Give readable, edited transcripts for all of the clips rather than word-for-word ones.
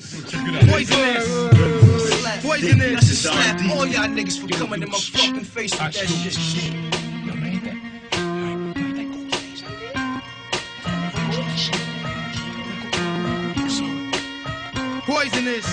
Poisonous. Poisonous. I should slap all y'all niggas for coming in my fucking face with that shit. Poisonous.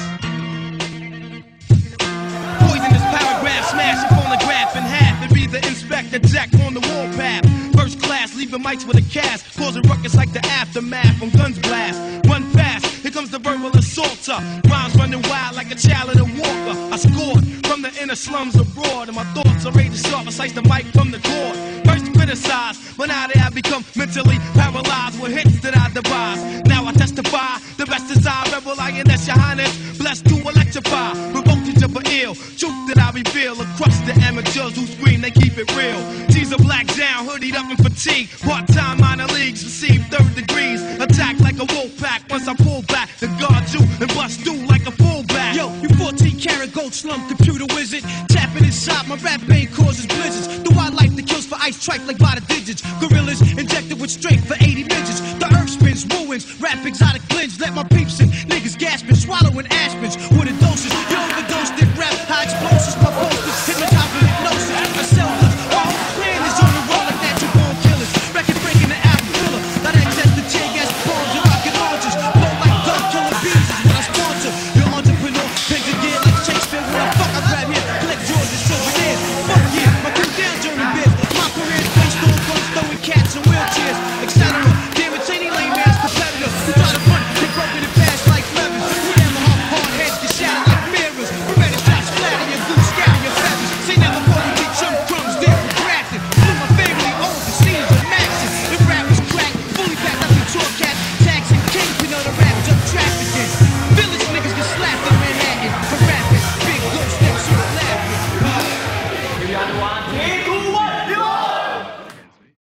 Poisonous paragraph, smash your phonograph in half and be the Inspector Jack on the warpath. First class, leaving mics with a cast, causing ruckus like the aftermath when guns blast. Run fast, here comes the verbal assaulter. Rhymes running wild like a child in a walker. I scored from the inner slums abroad, and my thoughts are ready to sharp. I slice the mic from the cord. First criticized, but now they have become mentally paralyzed with hits that I devise. Now I testify, the best is I rebel, INS your highness, blessed to electrify, provoke you to be ill. Truth that I reveal across the amateurs who scream, they keep it real. G's are black down, hoodied up in fatigue. Part-time minor leagues receive third degrees. Attack like a wolf pack once I pull back to guard you and bust through like a fullback. Yo, you 14-karat gold slum computer wizard, tapping inside my rap vein causes blizzards. The wildlife that kills for ice tripe like by the digits. Gorillas injected with strength for